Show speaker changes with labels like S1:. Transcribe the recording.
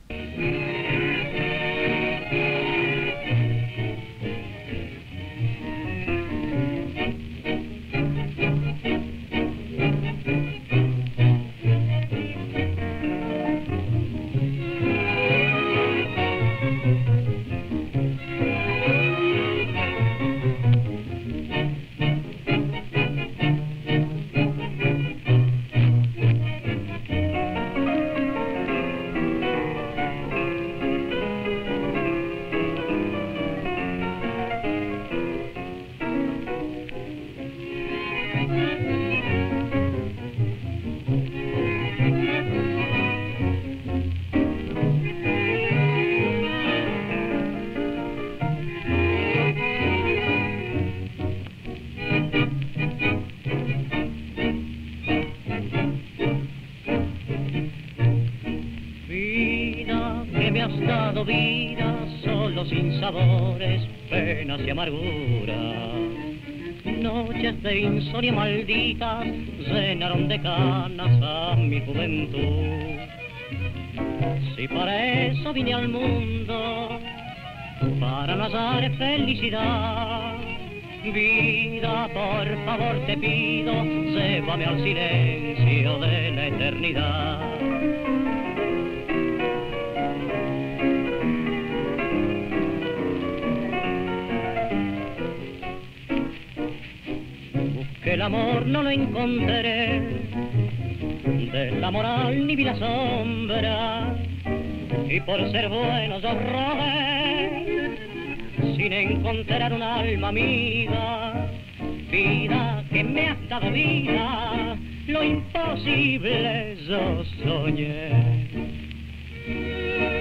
S1: Vida solo sin sabores, penas y amarguras. Noches de insomnio malditas llenaron de canas a mi juventud. Si para eso vine al mundo, para no hallar felicidad, vida, por favor te pido, llévame al silencio de la eternidad. El amor no lo encontré, de la moral ni vi la sombra, y por ser bueno yo robé, sin encontrar un alma amiga. Vida que me has dado vida, lo imposible yo soñé.